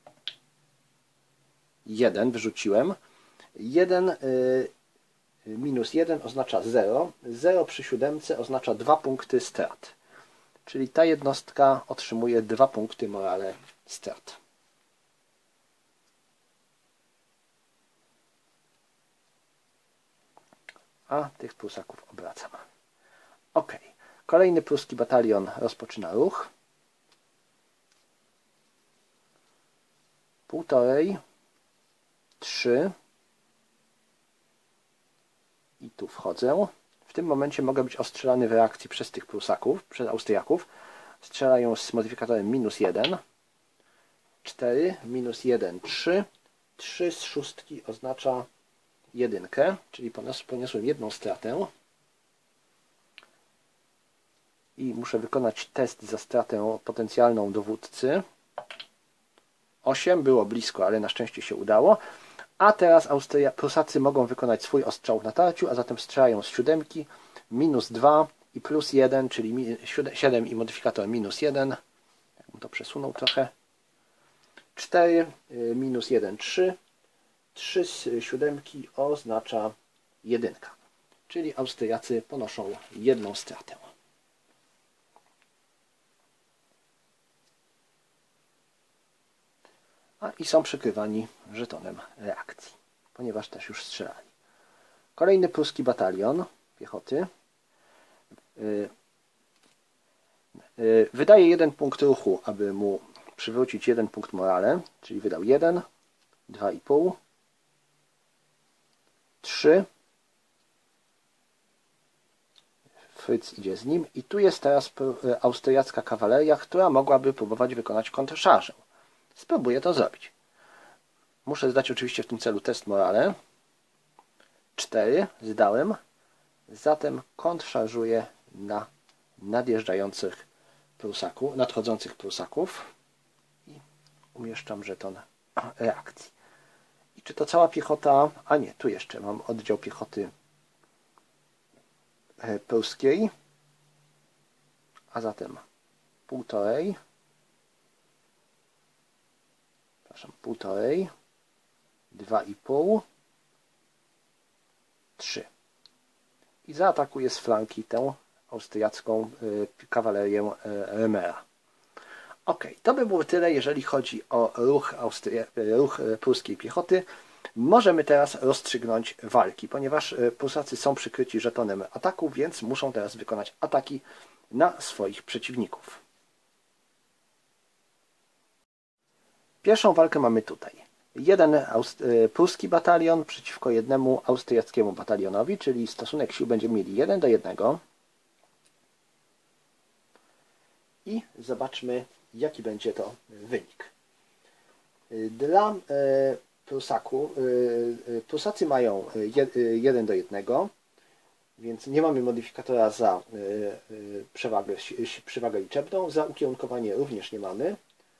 1 wyrzuciłem. 1 minus 1 oznacza 0. 0 przy 7 oznacza 2 punkty strat. Czyli ta jednostka otrzymuje 2 punkty morale strat. A tych prusaków obracam. Ok. Kolejny pruski batalion rozpoczyna ruch. 1,5, 3 i tu wchodzę. W tym momencie mogę być ostrzelany w reakcji przez tych prusaków, przez Austriaków. Strzelają z modyfikatorem -1. 4, -1, 3. 3 z 6 oznacza 1, czyli poniosłem jedną stratę. I muszę wykonać test za stratę potencjalną dowódcy. 8 było blisko, ale na szczęście się udało. A teraz Prusacy mogą wykonać swój ostrzał w natarciu, a zatem strzelają z 7, -2 i +1, czyli 7 i modyfikator -1. Jak bym to przesunął trochę. 4, -1, 3. 3 z 7 oznacza 1. Czyli Austriacy ponoszą jedną stratę. I są przykrywani żetonem reakcji, ponieważ też już strzelali. Kolejny pruski batalion piechoty wydaje 1 punkt ruchu, aby mu przywrócić 1 punkt morale, czyli wydał 1, 2,5, 3. Fryc idzie z nim i tu jest teraz austriacka kawaleria, która mogłaby próbować wykonać kontrszarżę. Spróbuję to zrobić. Muszę zdać oczywiście w tym celu test morale. 4 zdałem. Zatem kontrszarżuję na nadchodzących prusaków i umieszczam żeton reakcji. I czy to cała piechota? A nie, tu jeszcze mam oddział piechoty pruskiej, a zatem 1,5, 2,5, 3. I zaatakuję z flanki tę austriacką kawalerię Remera. Ok, to by było tyle, jeżeli chodzi o ruch pruskiej piechoty. Możemy teraz rozstrzygnąć walki, ponieważ Prusacy są przykryci żetonem ataku, więc muszą teraz wykonać ataki na swoich przeciwników. Pierwszą walkę mamy tutaj. Jeden pruski batalion przeciwko jednemu austriackiemu batalionowi, czyli stosunek sił będziemy mieli 1 do 1. I zobaczmy, jaki będzie to wynik. Dla Prusacy mają 1 do 1, więc nie mamy modyfikatora za przewagę liczebną, za ukierunkowanie również nie mamy.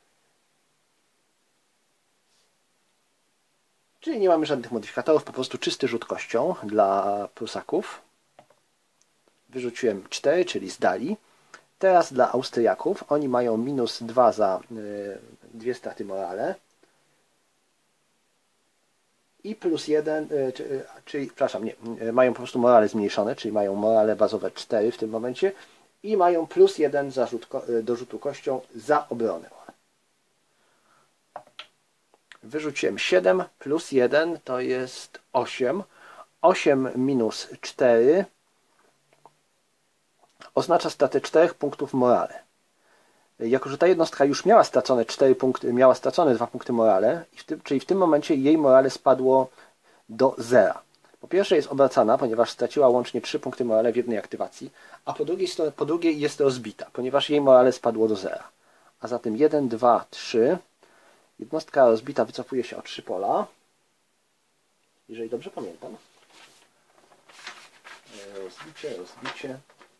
Czyli nie mamy żadnych modyfikatorów, po prostu czysty rzut kością dla Prusaków. Wyrzuciłem 4, czyli zdali. Teraz dla Austriaków, oni mają -2 za 2 straty morale. I +1, czyli, przepraszam, nie, mają po prostu morale zmniejszone, czyli mają morale bazowe 4 w tym momencie i mają +1 do rzutu kością za obronę. Wyrzuciłem 7 plus 1 to jest 8. 8 minus 4 oznacza stratę 4 punktów morale. Jako że ta jednostka już miała stracone 4 punkty, miała stracone 2 punkty morale, czyli w tym momencie jej morale spadło do 0. Po pierwsze jest obracana, ponieważ straciła łącznie 3 punkty morale w jednej aktywacji, a po drugiej jest rozbita, ponieważ jej morale spadło do 0. A zatem 1, 2, 3. Jednostka rozbita wycofuje się o 3 pola. Jeżeli dobrze pamiętam. Rozbicie.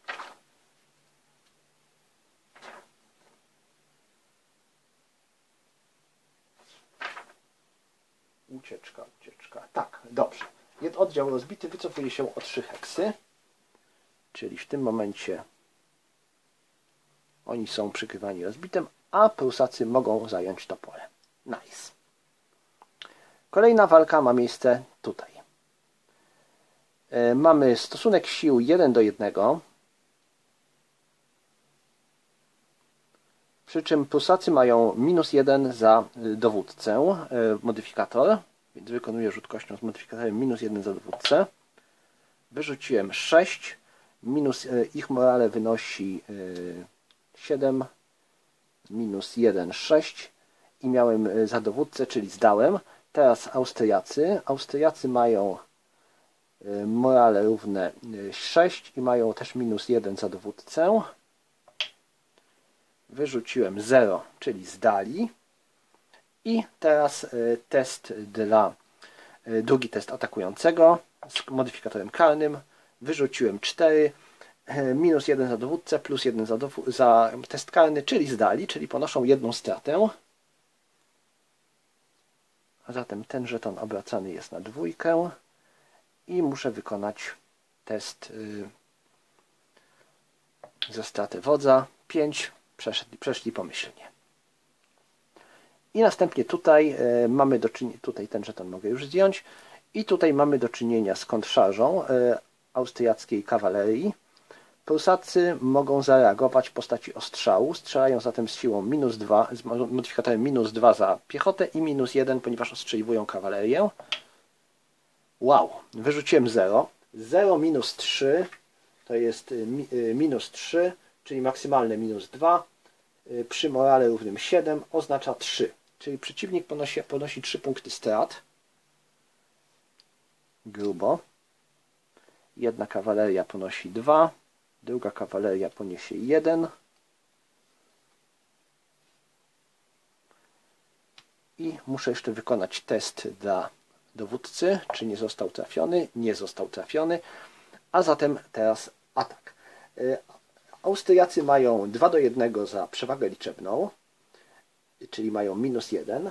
Ucieczka. Tak, dobrze. Oddział rozbity wycofuje się o 3 heksy. Czyli w tym momencie oni są przykrywani rozbitem, a Prusacy mogą zająć to pole. Nice. Kolejna walka ma miejsce tutaj. Mamy stosunek sił 1 do 1. Przy czym Prusacy mają -1 za dowódcę, modyfikator, więc wykonuję rzut kością z modyfikatorem -1 za dowódcę. Wyrzuciłem 6, ich morale wynosi 7, -1, 6 i miałem za dowódcę, czyli zdałem. Teraz Austriacy mają morale równe 6 i mają też -1 za dowódcę. Wyrzuciłem 0, czyli zdali. I teraz drugi test atakującego z modyfikatorem karnym. Wyrzuciłem 4, -1 za dowódcę, +1 za test karny, czyli zdali, czyli ponoszą 1 stratę. A zatem ten żeton obracany jest na 2 i muszę wykonać test za stratę wodza. 5. Przeszli pomyślnie. I następnie tutaj mamy do czynienia, tutaj ten żeton mogę już zdjąć, i tutaj mamy do czynienia z kontrszarżą austriackiej kawalerii. Prusacy mogą zareagować w postaci ostrzału, strzelają zatem z siłą -2, z modyfikatorem -2 za piechotę i -1, ponieważ ostrzeliwują kawalerię. Wow, wyrzuciłem 0. 0 minus 3 to jest -3, czyli maksymalne -2. Przy morale równym 7 oznacza 3. Czyli przeciwnik ponosi 3 punkty strat. Grubo. Jedna kawaleria ponosi 2. Druga kawaleria poniesie 1. I muszę jeszcze wykonać test dla dowódcy, czy nie został trafiony. Nie został trafiony. A zatem teraz atak. Austriacy mają 2:1 za przewagę liczebną, czyli mają -1.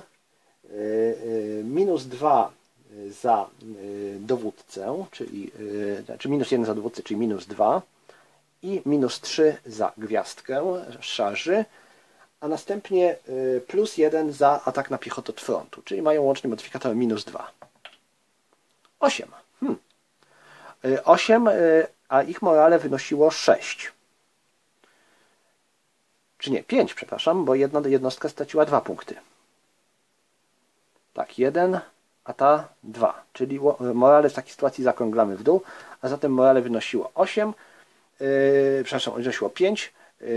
-2 za dowódcę, czyli znaczy -1 za dowódcę, czyli -2 i -3 za gwiazdkę szarży, a następnie +1 za atak na piechotę od frontu, czyli mają łącznie modyfikator -2. 8. 8, a ich morale wynosiło 6. Czy nie, 5, przepraszam, bo jedna jednostka straciła 2 punkty. Tak, 1, a ta 2. Czyli morale w takiej sytuacji zakrąglamy w dół, a zatem morale wynosiło 8, przepraszam, wynosiło 5,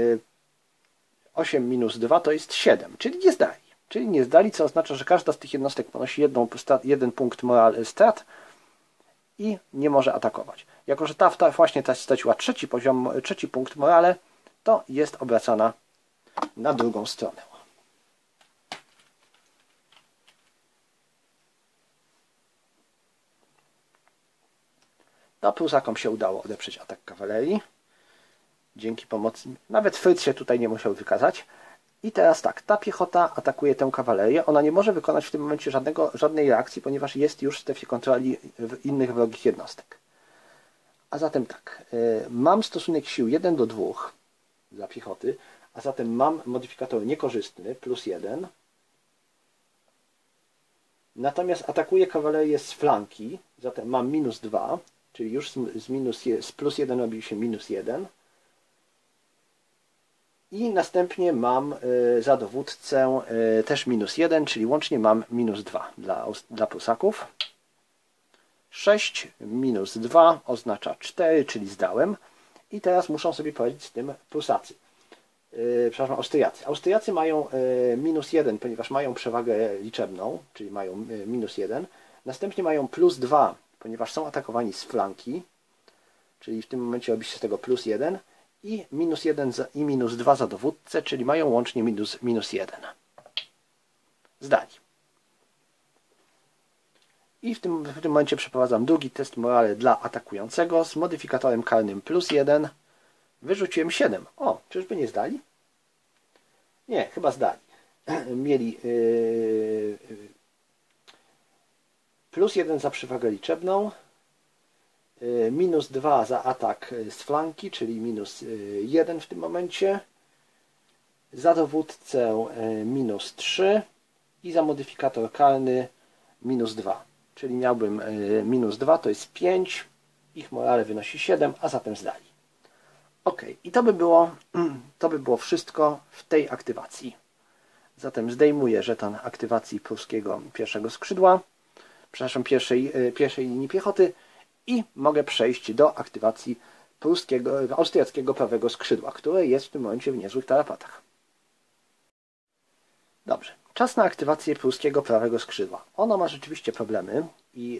8 minus 2 to jest 7, czyli nie zdali. Czyli nie zdali, co oznacza, że każda z tych jednostek ponosi jeden punkt moral strat i nie może atakować. Jako że ta właśnie straciła trzeci punkt morale, to jest obracana na drugą stronę. To Prusakom się udało odeprzeć atak kawalerii. Dzięki pomocy, nawet Fryc się tutaj nie musiał wykazać. I teraz tak, ta piechota atakuje tę kawalerię. Ona nie może wykonać w tym momencie żadnej reakcji, ponieważ jest już w strefie kontroli innych wrogich jednostek. A zatem tak, mam stosunek sił 1:2 dla piechoty, a zatem mam modyfikator niekorzystny, +1. Natomiast atakuję kawalerię z flanki, zatem mam -2, czyli już z +1 robi się -1. I następnie mam za dowódcę też -1, czyli łącznie mam -2 dla Prusaków. 6 minus 2 oznacza 4, czyli zdałem. I teraz muszą sobie poradzić z tym Prusacy. Przepraszam, Austriacy. Austriacy mają -1, ponieważ mają przewagę liczebną, czyli mają -1. Następnie mają +2, ponieważ są atakowani z flanki, czyli w tym momencie robi się z tego +1. I -1 i -2 za dowódcę, czyli mają łącznie -1. Zdali. I w tym momencie przeprowadzam drugi test morale dla atakującego z modyfikatorem karnym +1. Wyrzuciłem 7. O, czyżby nie zdali? Nie, chyba zdali. Mieli +1 za przewagę liczebną, -2 za atak z flanki, czyli -1 w tym momencie, za dowódcę -3 i za modyfikator karny -2, czyli miałbym -2, to jest 5, ich morale wynosi 7, a zatem zdali. Ok, i to by było wszystko w tej aktywacji. Zatem zdejmuję żeton aktywacji pruskiego pierwszego skrzydła, przepraszam, pierwszej linii piechoty i mogę przejść do aktywacji austriackiego prawego skrzydła, które jest w tym momencie w niezłych tarapatach. Dobrze, czas na aktywację pruskiego prawego skrzydła. Ono ma rzeczywiście problemy i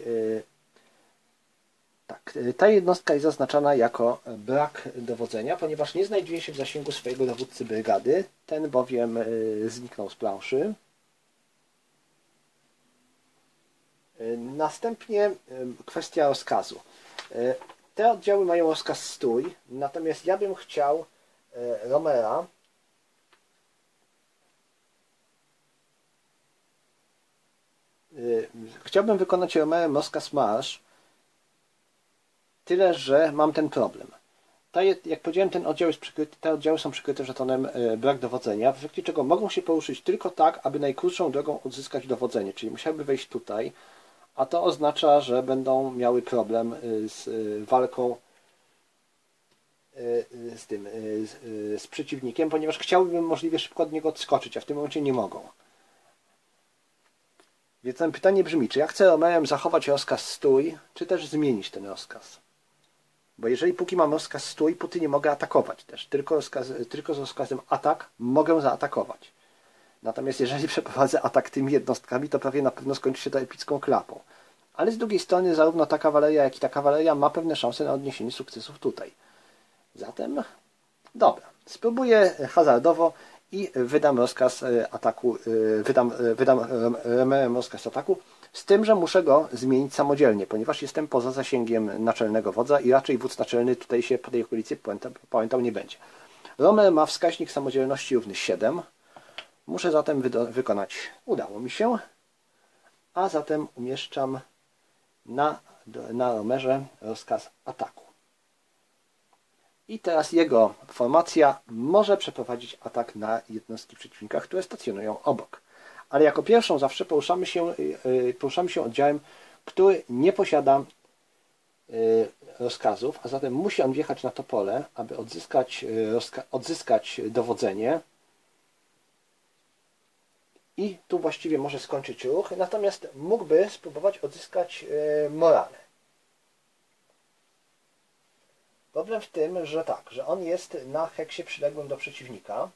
tak, ta jednostka jest zaznaczana jako brak dowodzenia, ponieważ nie znajduje się w zasięgu swojego dowódcy brygady, ten bowiem zniknął z planszy. Następnie kwestia rozkazu. Te oddziały mają rozkaz stój, natomiast ja bym chciał Romera chciałbym wykonać Romerem rozkaz marsz, tyle że mam ten problem. Jak powiedziałem, te oddziały są przykryte żetonem brak dowodzenia, w efekcie czego mogą się poruszyć tylko tak, aby najkrótszą drogą odzyskać dowodzenie, czyli musiałyby wejść tutaj, a to oznacza, że będą miały problem z walką z przeciwnikiem, ponieważ chciałbym możliwie szybko od niego odskoczyć, a w tym momencie nie mogą. Więc pytanie brzmi, czy ja chcę Romerem zachować rozkaz stój, czy też zmienić ten rozkaz? Bo jeżeli póki mam rozkaz stój, póty nie mogę atakować też. Tylko z rozkazem atak mogę zaatakować. Natomiast jeżeli przeprowadzę atak tymi jednostkami, to prawie na pewno skończy się to epicką klapą. Ale z drugiej strony zarówno ta kawaleria, jak i ta kawaleria ma pewne szanse na odniesienie sukcesów tutaj. Zatem, dobra, spróbuję hazardowo i wydam rozkaz ataku, wydam remerem rozkaz ataku, z tym, że muszę go zmienić samodzielnie, ponieważ jestem poza zasięgiem naczelnego wodza i raczej wódz naczelny tutaj się po tej okolicy pamiętał nie będzie. Romer ma wskaźnik samodzielności równy 7. Muszę zatem wykonać, udało mi się, a zatem umieszczam na romerze rozkaz ataku. I teraz jego formacja może przeprowadzić atak na jednostki przeciwnika, które stacjonują obok. Ale jako pierwszą zawsze poruszamy się oddziałem, który nie posiada rozkazów, a zatem musi on wjechać na to pole, aby odzyskać dowodzenie. I tu właściwie może skończyć ruch, natomiast mógłby spróbować odzyskać morale. Problem w tym, że tak, że on jest na heksie przyległym do przeciwnika.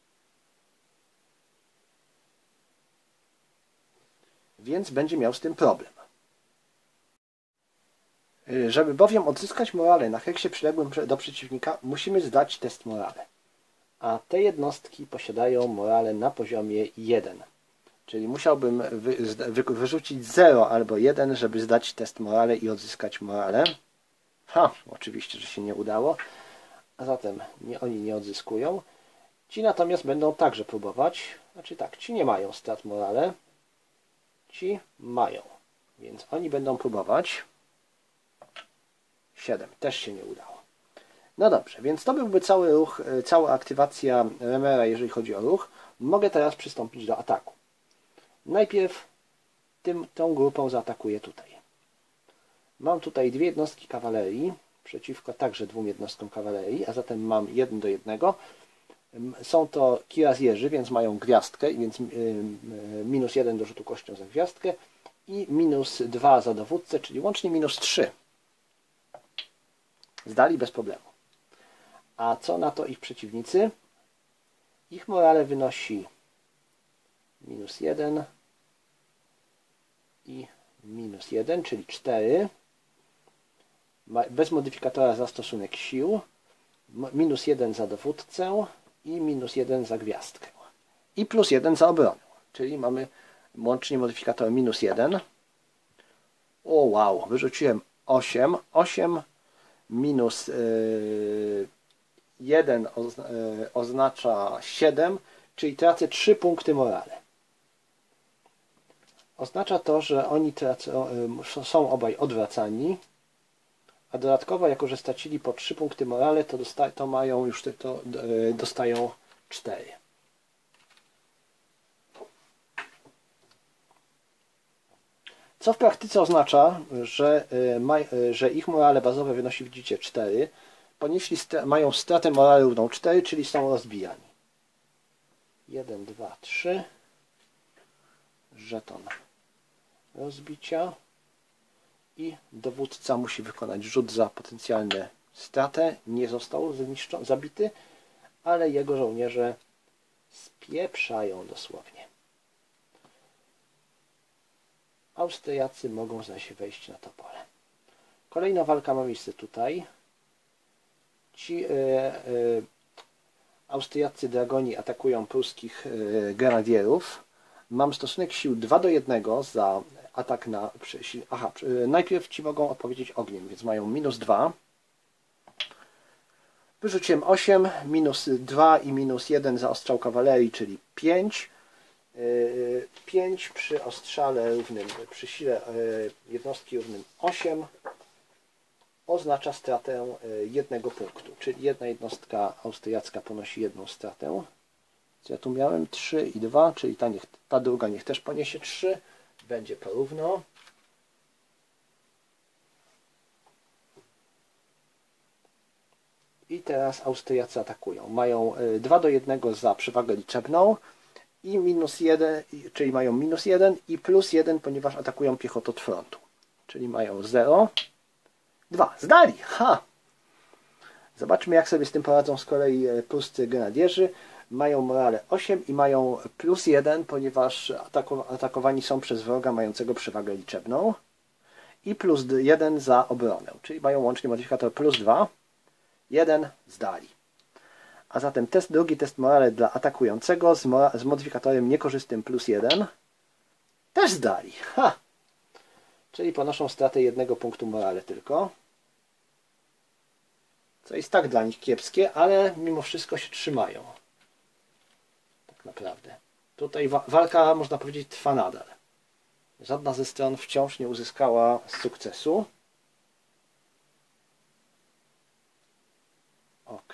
Więc będzie miał z tym problem. Żeby bowiem odzyskać morale na heksie przyległym do przeciwnika, musimy zdać test morale. A te jednostki posiadają morale na poziomie 1. Czyli musiałbym wyrzucić 0 albo 1, żeby zdać test morale i odzyskać morale. Oczywiście, że się nie udało. A zatem oni nie odzyskują. Ci natomiast będą także próbować. Znaczy tak, ci nie mają strat morale. Ci mają. Więc oni będą próbować. 7. Też się nie udało. No dobrze, więc to byłby cały ruch, cała aktywacja remera, jeżeli chodzi o ruch. Mogę teraz przystąpić do ataku. Najpierw tą grupą zaatakuję tutaj. Mam tutaj 2 jednostki kawalerii przeciwko także 2 jednostkom kawalerii, a zatem mam 1 do 1. Są to kirazjerzy, więc mają gwiazdkę, więc minus 1 do rzutu kością za gwiazdkę i minus 2 za dowódcę, czyli łącznie minus 3. Zdali bez problemu. A co na to ich przeciwnicy? Ich morale wynosi minus 1 i minus 1, czyli 4. Bez modyfikatora za stosunek sił. Minus 1 za dowódcę i minus 1 za gwiazdkę. I plus 1 za obronę. Czyli mamy łącznie modyfikator minus 1. O wow, wyrzuciłem 8. 8 minus 1 oznacza 7, czyli tracę 3 punkty morale. Oznacza to, że oni są obaj odwracani, a dodatkowo, jako że stracili po 3 punkty morale, to mają już dostają 4. Co w praktyce oznacza, że ich morale bazowe wynosi, widzicie, 4. Mają stratę morale równą 4, czyli są rozbijani. 1, 2, 3. Żeton rozbicia. I dowódca musi wykonać rzut za potencjalną stratę. Nie został zabity, ale jego żołnierze spieprzają dosłownie. Austriacy mogą zaś wejść na to pole. Kolejna walka ma miejsce tutaj. Ci Austriacy dragoni atakują pruskich grenadierów. Mam stosunek sił 2 do 1 za atak na... najpierw ci mogą odpowiedzieć ogniem, więc mają minus 2. Wyrzuciłem 8, minus 2 i minus 1 za ostrzał kawalerii, czyli 5. 5 przy ostrzale równym, przy sile jednostki równym 8 oznacza stratę 1 punktu, czyli jedna jednostka austriacka ponosi 1 stratę. Co ja tu miałem? 3 i 2, czyli ta druga niech też poniesie 3. Będzie porówno. I teraz Austriacy atakują. Mają 2 do 1 za przewagę liczebną i minus 1, czyli mają minus 1 i plus 1, ponieważ atakują piechotę od frontu. Czyli mają 0, 2. Zdali! Ha! Zobaczmy, jak sobie z tym poradzą z kolei pruscy grenadierzy. Mają morale 8 i mają plus 1, ponieważ atakowani są przez wroga mającego przewagę liczebną. I plus 1 za obronę, czyli mają łącznie modyfikator plus 2. 1 zdali. A zatem drugi test morale dla atakującego z modyfikatorem niekorzystnym +1 też zdali. Ha! Czyli ponoszą stratę 1 punktu morale tylko. Co jest tak dla nich kiepskie, ale mimo wszystko się trzymają. Tak naprawdę. Tutaj walka, można powiedzieć, trwa nadal. Żadna ze stron wciąż nie uzyskała sukcesu. OK.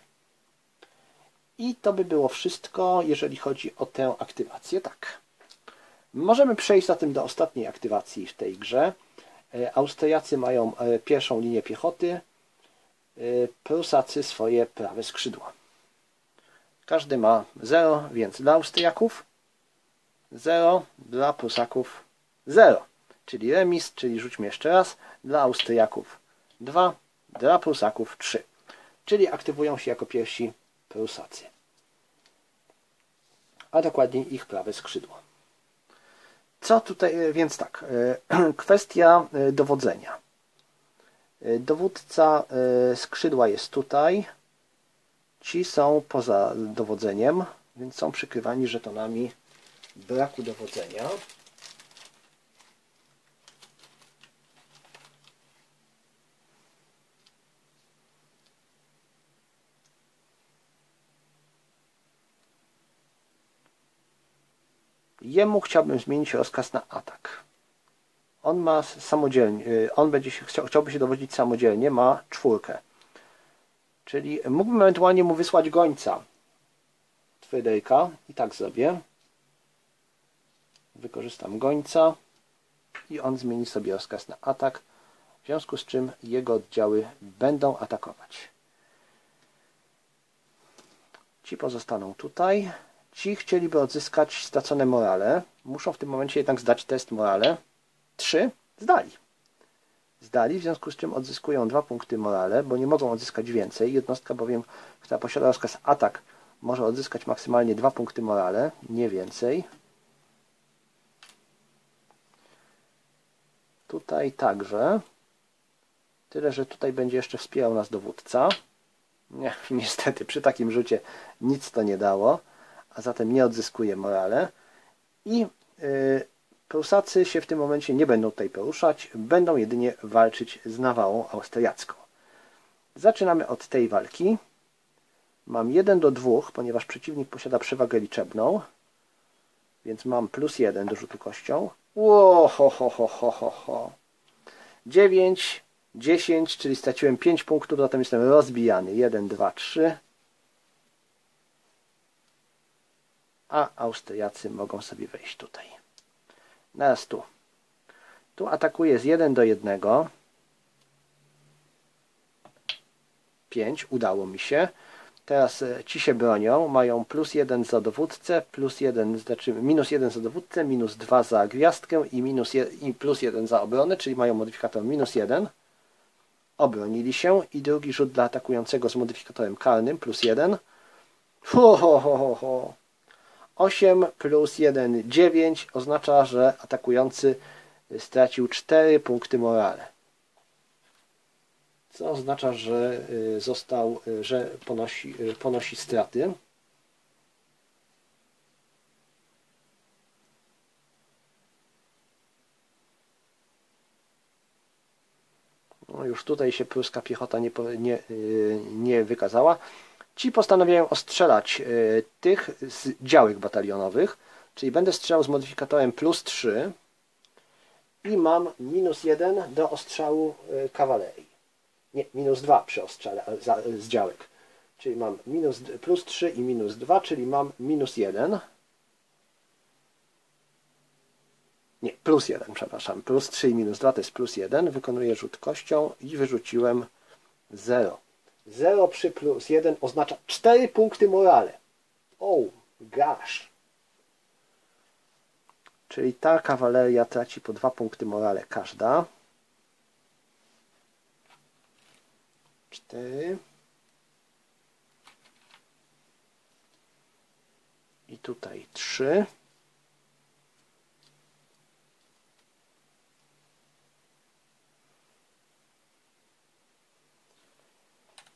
I to by było wszystko, jeżeli chodzi o tę aktywację. Tak. Możemy przejść zatem do ostatniej aktywacji w tej grze. Austriacy mają pierwszą linię piechoty, Prusacy swoje prawe skrzydła. Każdy ma 0, więc dla Austriaków 0, dla Prusaków 0. Czyli remis, czyli rzućmy jeszcze raz, dla Austriaków 2, dla Prusaków 3. Czyli aktywują się jako pierwsi Prusacy. A dokładniej ich prawe skrzydło. Co tutaj, więc tak, kwestia dowodzenia. Dowódca skrzydła jest tutaj. Ci są poza dowodzeniem, więc są przykrywani żetonami braku dowodzenia. Jemu chciałbym zmienić rozkaz na atak. On ma samodzielnie, on będzie chciałby się dowodzić samodzielnie, ma 4. Czyli mógłbym ewentualnie mu wysłać gońca Fryderyka i tak zrobię. Wykorzystam gońca i on zmieni sobie rozkaz na atak, w związku z czym jego oddziały będą atakować. Ci pozostaną tutaj. Ci chcieliby odzyskać stracone morale. Muszą w tym momencie jednak zdać test morale. 3 zdali. Zdali, w związku z czym odzyskują 2 punkty morale, bo nie mogą odzyskać więcej. Jednostka bowiem, która posiada rozkaz atak, może odzyskać maksymalnie 2 punkty morale, nie więcej. Tutaj także. Tyle, że tutaj będzie jeszcze wspierał nas dowódca. Nie, niestety, przy takim rzucie nic to nie dało, a zatem nie odzyskuje morale. I Prusacy się w tym momencie nie będą tutaj poruszać, będą jedynie walczyć z nawałą austriacką. Zaczynamy od tej walki. Mam 1 do 2, ponieważ przeciwnik posiada przewagę liczebną, więc mam +1 do rzutu kością. Ho. 9, 10, czyli straciłem 5 punktów, zatem jestem rozbijany. 1, 2, 3. A Austriacy mogą sobie wejść tutaj. Teraz tu. Tu atakuję z 1 do 1. 5, udało mi się. Teraz ci się bronią, mają +1 za dowódcę, znaczy -1 za dowódcę, -2 za gwiazdkę i +1 za obronę, czyli mają modyfikator -1. Obronili się i drugi rzut dla atakującego z modyfikatorem karnym +1. 8 + 1, 9 oznacza, że atakujący stracił 4 punkty morale. Co oznacza, że że ponosi straty. No już tutaj się pruska piechota nie wykazała. Ci postanawiają ostrzelać tych z działek batalionowych, czyli będę strzelał z modyfikatorem +3 i mam -1 do ostrzału kawalerii. Nie, -2 przy ostrzale z działek. Czyli mam +3 i -2, czyli mam -1. Nie, +1, przepraszam. +3 i -2 to jest +1. Wykonuję rzut kością i wyrzuciłem 0. 0 przy +1 oznacza 4 punkty morale. Oh, gosh. Czyli ta kawaleria traci po 2 punkty morale każda. 4. I tutaj 3.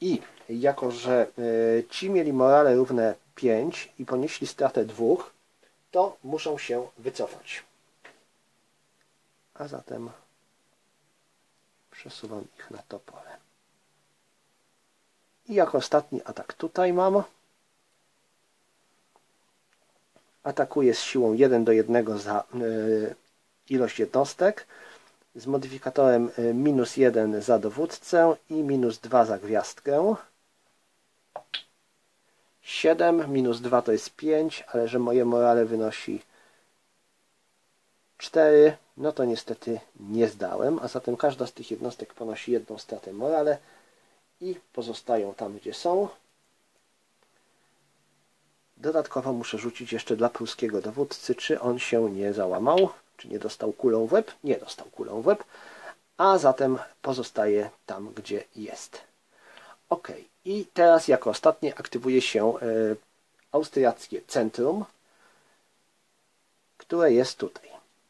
I jako, że ci mieli morale równe 5 i ponieśli stratę 2, to muszą się wycofać. A zatem przesuwam ich na to pole. I jako ostatni atak tutaj mam. Atakuję z siłą 1:1 za ilość jednostek, z modyfikatorem -1 za dowódcę i -2 za gwiazdkę. 7 -2 to jest 5, ale że moje morale wynosi 4, no to niestety nie zdałem, a zatem każda z tych jednostek ponosi jedną stratę morale i pozostają tam, gdzie są. Dodatkowo muszę rzucić jeszcze dla pruskiego dowódcy, czy on się nie załamał, czy nie dostał kulą w łeb. Nie dostał kulą w łeb, a zatem pozostaje tam, gdzie jest. Ok, i teraz jako ostatnie aktywuje się austriackie centrum, które jest tutaj.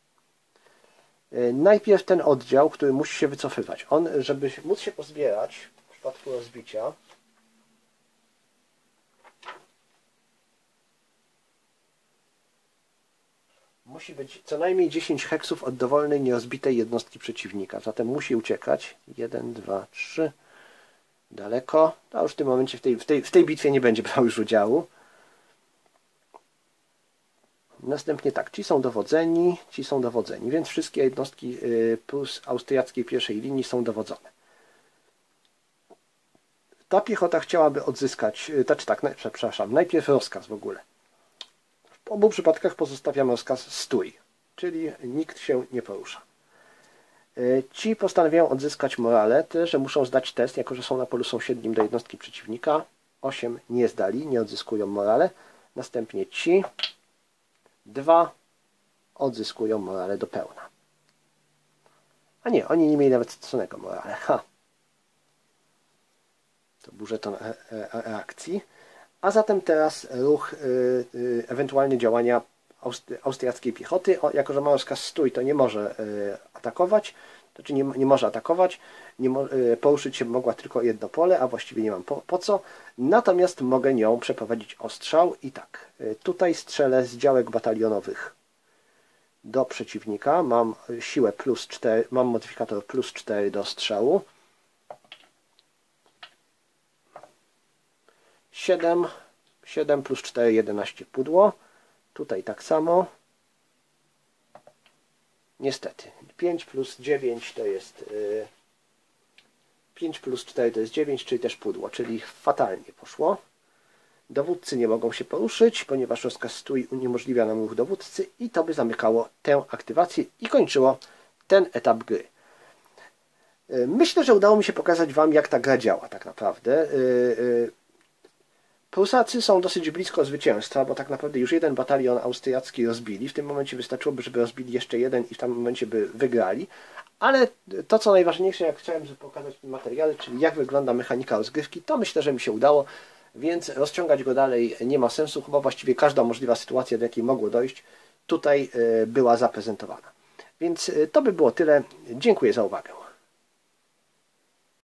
Najpierw ten oddział, który musi się wycofywać. On, żeby móc się pozbierać w przypadku rozbicia, musi być co najmniej 10 heksów od dowolnej, nierozbitej jednostki przeciwnika. Zatem musi uciekać. 1, 2, 3. Daleko. A już w tym momencie w tej bitwie nie będzie brał już udziału. Następnie tak, ci są dowodzeni, więc wszystkie jednostki plus austriackiej pierwszej linii są dowodzone. Ta piechota chciałaby odzyskać, przepraszam, najpierw rozkaz w ogóle. W obu przypadkach pozostawiamy rozkaz stój, czyli nikt się nie porusza. Ci postanawiają odzyskać morale, tyle że muszą zdać test, jako że są na polu sąsiednim do jednostki przeciwnika. 8 nie zdali, nie odzyskują morale. Następnie ci 2 odzyskują morale do pełna. A nie, oni nie mieli nawet straconego morale. To był żeton reakcji. A zatem teraz ruch, ewentualnie działania austriackiej piechoty. Jako że ma rozkaz stój, to nie może atakować. Znaczy nie może atakować. Poruszyć się mogła tylko jedno pole, a właściwie nie mam po co. Natomiast mogę nią przeprowadzić ostrzał. I tak, tutaj strzelę z działek batalionowych do przeciwnika. Mam siłę +4, mam modyfikator +4 do strzału. 7 plus 4, 11 pudło. Tutaj tak samo. Niestety. 5 plus 9 to jest 5 plus 4 to jest 9, czyli też pudło, czyli fatalnie poszło. Dowódcy nie mogą się poruszyć, ponieważ rozkaz stój uniemożliwia nam ruch dowódcy i to by zamykało tę aktywację i kończyło ten etap gry. Myślę, że udało mi się pokazać Wam, jak ta gra działa tak naprawdę. Prusacy są dosyć blisko zwycięstwa, bo tak naprawdę już jeden batalion austriacki rozbili. W tym momencie wystarczyłoby, żeby rozbili jeszcze jeden i w tym momencie by wygrali. Ale to, co najważniejsze, jak chciałem pokazać w tym materiale, czyli jak wygląda mechanika rozgrywki, to myślę, że mi się udało, więc rozciągać go dalej nie ma sensu. Chyba właściwie każda możliwa sytuacja, do jakiej mogło dojść, tutaj była zaprezentowana. Więc to by było tyle. Dziękuję za uwagę.